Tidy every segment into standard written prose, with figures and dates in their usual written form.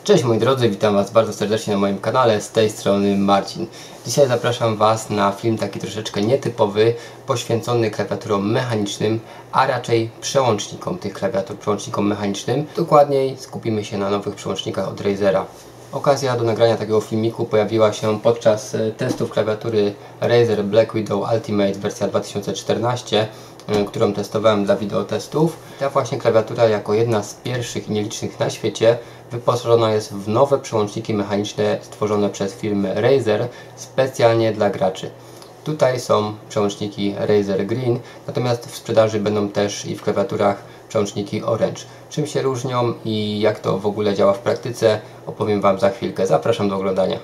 Cześć moi drodzy, witam Was bardzo serdecznie na moim kanale, z tej strony Marcin. Dzisiaj zapraszam Was na film taki troszeczkę nietypowy, poświęcony klawiaturom mechanicznym, a raczej przełącznikom tych klawiatur, przełącznikom mechanicznym. Dokładniej skupimy się na nowych przełącznikach od Razera. Okazja do nagrania takiego filmiku pojawiła się podczas testów klawiatury Razer Black Widow Ultimate wersja 2014, którą testowałem dla wideotestów. Ta właśnie klawiatura jako jedna z pierwszych i nielicznych na świecie wyposażona jest w nowe przełączniki mechaniczne stworzone przez firmę Razer specjalnie dla graczy. Tutaj są przełączniki Razer Green, natomiast w sprzedaży będą też i w klawiaturach przełączniki Orange. Czym się różnią i jak to w ogóle działa w praktyce, opowiem Wam za chwilkę. Zapraszam do oglądania.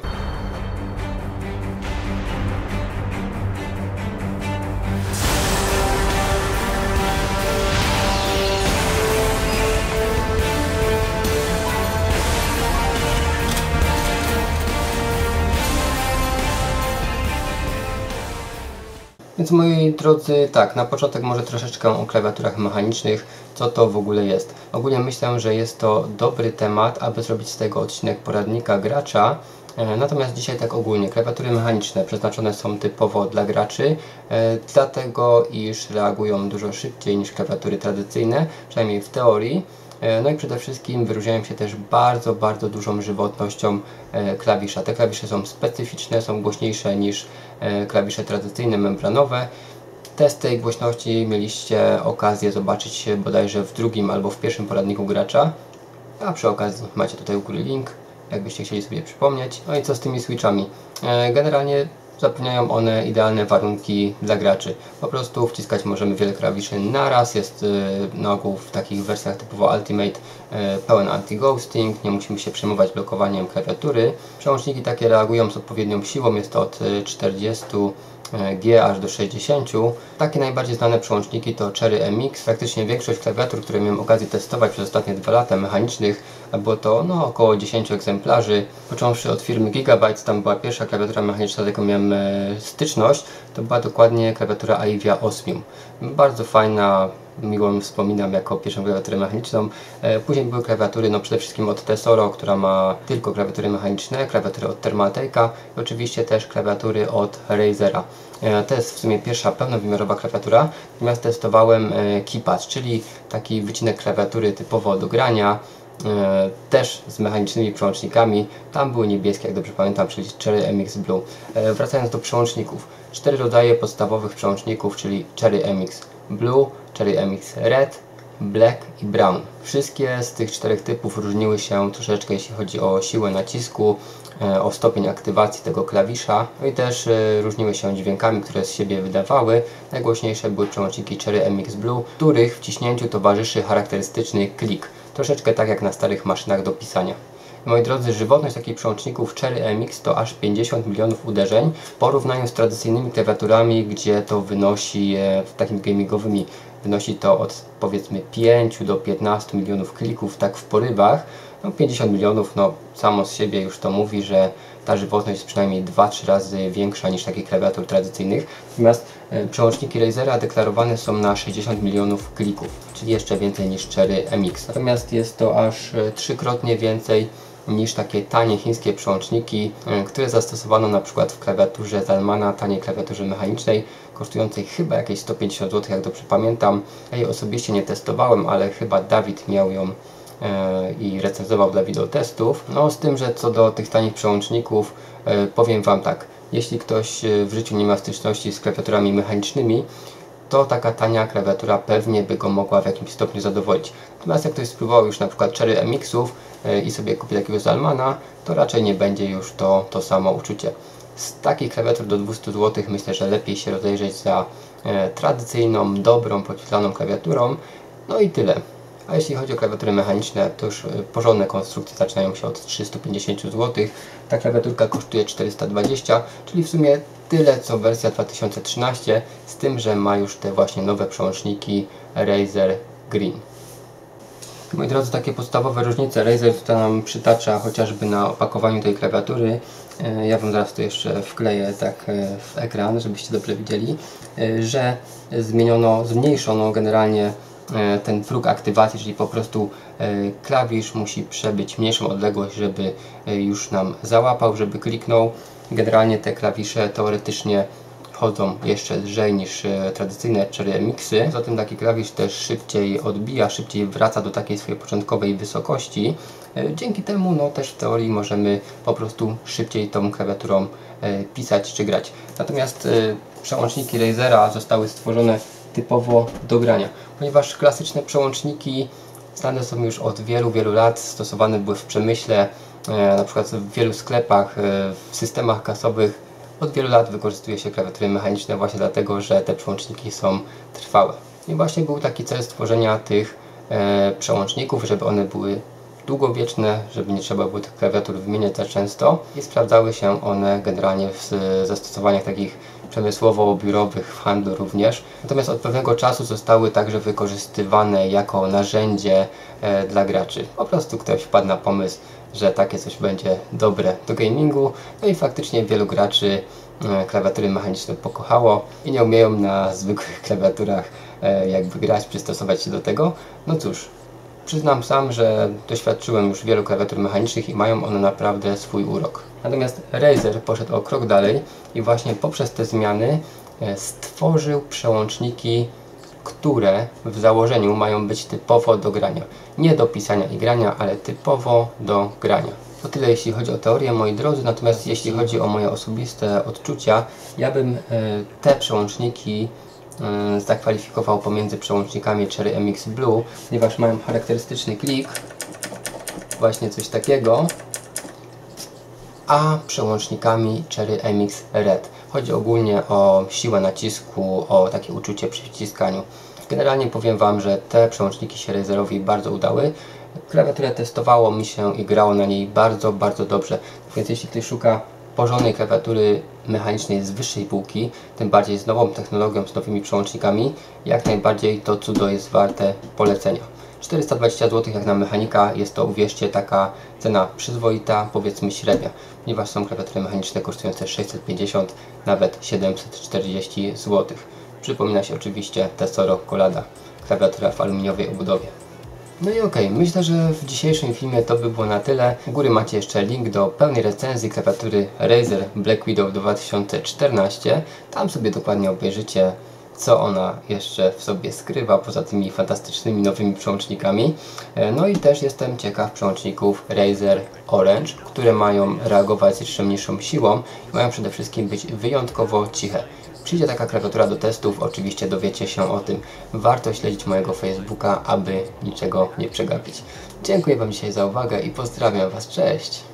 Więc moi drodzy, tak, na początek może troszeczkę o klawiaturach mechanicznych, co to w ogóle jest. Ogólnie myślę, że jest to dobry temat, aby zrobić z tego odcinek poradnika gracza. Natomiast dzisiaj tak ogólnie, klawiatury mechaniczne przeznaczone są typowo dla graczy, dlatego iż reagują dużo szybciej niż klawiatury tradycyjne, przynajmniej w teorii. No i przede wszystkim wyróżniają się też bardzo dużą żywotnością klawisza. Te klawisze są specyficzne, są głośniejsze niż klawisze tradycyjne, membranowe. Test tej głośności mieliście okazję zobaczyć bodajże w drugim albo w pierwszym poradniku gracza. A przy okazji macie tutaj u góry link, jakbyście chcieli sobie przypomnieć. No i co z tymi switchami? Generalnie zapewniają one idealne warunki dla graczy. Po prostu wciskać możemy wiele klawiszy naraz. Jest na ogół w takich wersjach typowo Ultimate pełen anti-ghosting. Nie musimy się przejmować blokowaniem klawiatury. Przełączniki takie reagują z odpowiednią siłą. Jest to od 40 G aż do 60. Takie najbardziej znane przełączniki to Cherry MX. Praktycznie większość klawiatur, które miałem okazję testować przez ostatnie 2 lata mechanicznych, a było to około 10 egzemplarzy. Począwszy od firmy Gigabyte, tam była pierwsza klawiatura mechaniczna, z jaką miałem styczność, to była dokładnie klawiatura Aivia Osmium. Bardzo fajna, miło mi wspominam jako pierwszą klawiaturę mechaniczną. Później były klawiatury, przede wszystkim od Tesoro, która ma tylko klawiatury mechaniczne, klawiatury od Thermaltake'a i oczywiście też klawiatury od Razera. To jest w sumie pierwsza pełnowymiarowa klawiatura, natomiast testowałem keypad, czyli taki wycinek klawiatury typowo do grania, też z mechanicznymi przełącznikami. Tam były niebieskie, jak dobrze pamiętam, czyli Cherry MX Blue. Wracając do przełączników, 4 rodzaje podstawowych przełączników, czyli Cherry MX Blue, Cherry MX Red, Black i Brown. Wszystkie z tych 4 typów różniły się troszeczkę, jeśli chodzi o siłę nacisku, o stopień aktywacji tego klawisza, no i też różniły się dźwiękami, które z siebie wydawały. Najgłośniejsze były przełączniki Cherry MX Blue, których wciśnięciu towarzyszy charakterystyczny klik, troszeczkę tak jak na starych maszynach do pisania. Moi drodzy, żywotność takich przełączników Cherry MX to aż 50 milionów uderzeń w porównaniu z tradycyjnymi klawiaturami, gdzie to wynosi, takimi gamingowymi, wynosi to od powiedzmy 5 do 15 milionów klików, tak w porywach. 50 milionów, samo z siebie już to mówi, że ta żywotność jest przynajmniej 2-3 razy większa niż takich klawiatur tradycyjnych. Natomiast przełączniki Razera deklarowane są na 60 milionów klików, czyli jeszcze więcej niż Cherry MX. Natomiast jest to aż 3-krotnie więcej niż takie tanie chińskie przełączniki, które zastosowano na przykład w klawiaturze Zalmana, taniej klawiaturze mechanicznej, kosztującej chyba jakieś 150 zł, jak dobrze pamiętam. Ja jej osobiście nie testowałem, ale chyba Dawid miał ją i recenzował dla wideotestów. Z tym, że co do tych tanich przełączników, powiem Wam tak, jeśli ktoś w życiu nie ma styczności z klawiaturami mechanicznymi, to taka tania klawiatura pewnie by go mogła w jakimś stopniu zadowolić. Natomiast jak ktoś spróbował już na przykład Cherry MX-ów i sobie kupi takiego Zalmana, to raczej nie będzie już to samo uczucie. Z takich klawiatur do 200 zł myślę, że lepiej się rozejrzeć za tradycyjną, dobrą, podświetlaną klawiaturą. No i tyle. A jeśli chodzi o klawiatury mechaniczne, to już porządne konstrukcje zaczynają się od 350 zł. Ta klawiaturka kosztuje 420, czyli w sumie tyle co wersja 2013, z tym, że ma już te właśnie nowe przełączniki Razer Green. Moi drodzy, takie podstawowe różnice Razer tutaj nam przytacza chociażby na opakowaniu tej klawiatury. Ja Wam zaraz to jeszcze wkleję tak w ekran, żebyście dobrze widzieli, że zmniejszono generalnie ten próg aktywacji, czyli po prostu klawisz musi przebyć mniejszą odległość, żeby już nam załapał, żeby kliknął. Generalnie te klawisze teoretycznie chodzą jeszcze lżej niż tradycyjne Cherry MXy. Poza tym taki klawisz też szybciej odbija, szybciej wraca do takiej swojej początkowej wysokości. Dzięki temu no, też w teorii możemy po prostu szybciej tą klawiaturą pisać czy grać. Natomiast przełączniki Razera zostały stworzone typowo do grania, ponieważ klasyczne przełączniki znane są już od wielu lat, stosowane były w przemyśle, na przykład w wielu sklepach, w systemach kasowych. Od wielu lat wykorzystuje się klawiatury mechaniczne właśnie dlatego, że te przełączniki są trwałe. I właśnie był taki cel stworzenia tych przełączników, żeby one były długowieczne, żeby nie trzeba było tych klawiatur wymieniać za często i sprawdzały się one generalnie w zastosowaniach takich przemysłowo-biurowych, w handlu również. Natomiast od pewnego czasu zostały także wykorzystywane jako narzędzie dla graczy. Po prostu ktoś wpadł na pomysł, że takie coś będzie dobre do gamingu, no i faktycznie wielu graczy klawiatury mechaniczne pokochało i nie umieją na zwykłych klawiaturach jakby grać, przystosować się do tego. No cóż, przyznam sam, że doświadczyłem już wielu klawiatur mechanicznych i mają one naprawdę swój urok. Natomiast Razer poszedł o krok dalej i właśnie poprzez te zmiany stworzył przełączniki, które w założeniu mają być typowo do grania. Nie do pisania i grania, ale typowo do grania. To tyle jeśli chodzi o teorię, moi drodzy, natomiast jeśli chodzi o moje osobiste odczucia, ja bym te przełączniki zakwalifikował pomiędzy przełącznikami Cherry MX Blue, ponieważ mają charakterystyczny klik, właśnie coś takiego, a przełącznikami Cherry MX Red. Chodzi ogólnie o siłę nacisku, o takie uczucie przy wciskaniu. Generalnie powiem Wam, że te przełączniki się Razerowi bardzo udały. Klawiaturę testowało mi się i grało na niej bardzo dobrze. Więc jeśli ktoś szuka porządnej klawiatury mechanicznej z wyższej półki, tym bardziej z nową technologią, z nowymi przełącznikami, jak najbardziej to cudo jest warte polecenia. 420 zł jak na mechanika jest to, uwierzcie, taka cena przyzwoita, powiedzmy średnia, ponieważ są klawiatury mechaniczne kosztujące 650, nawet 740 zł. Przypomina się oczywiście Tesoro Collada, klawiatura w aluminiowej obudowie. No i okej, myślę, że w dzisiejszym filmie to by było na tyle. U góry macie jeszcze link do pełnej recenzji klawiatury Razer Black Widow 2014. Tam sobie dokładnie obejrzycie, co ona jeszcze w sobie skrywa, poza tymi fantastycznymi nowymi przełącznikami. No i też jestem ciekaw przełączników Razer Orange, które mają reagować z jeszcze mniejszą siłą i mają przede wszystkim być wyjątkowo ciche. Przyjdzie taka klawiatura do testów, oczywiście dowiecie się o tym. Warto śledzić mojego Facebooka, aby niczego nie przegapić. Dziękuję Wam dzisiaj za uwagę i pozdrawiam Was, cześć!